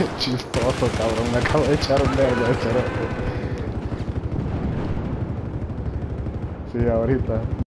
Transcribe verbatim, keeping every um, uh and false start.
chistoso, cabrón. Me acabo de echar un dedo de cerote. Sí, ahorita.